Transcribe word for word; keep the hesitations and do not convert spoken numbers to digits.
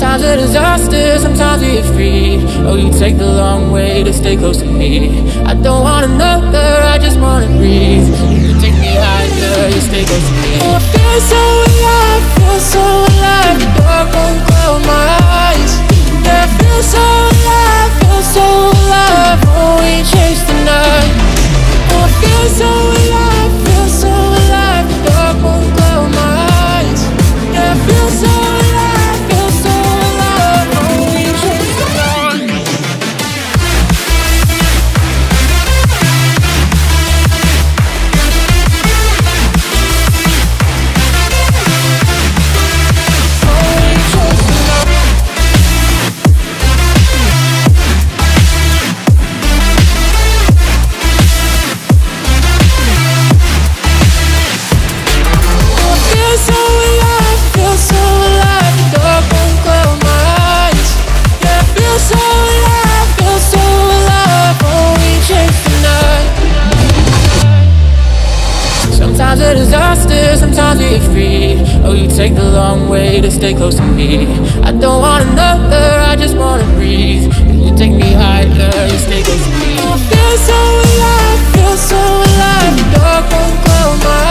Sometimes a disaster, sometimes we get free. Oh, you take the long way to stay close to me. I don't want another, I just wanna breathe. You take me higher, you stay close to me. Oh, I feel so alive, feel so alive. The dark won't cloud my eyes. Yeah, I feel so alive, feel so alive. Oh, we chase the night. Oh, I feel so alive, feel so alive. The dark won't cloud my eyes. Yeah, I feel so alive, feel so alive. Oh, we chase the night. Sometimes a disaster, sometimes we get free. Oh, you take the long way to stay close to me. I don't want another, I just wanna breathe. You take me higher, you stay close to me. I feel so alive, feel so alive. The dark won't cloud my eyes.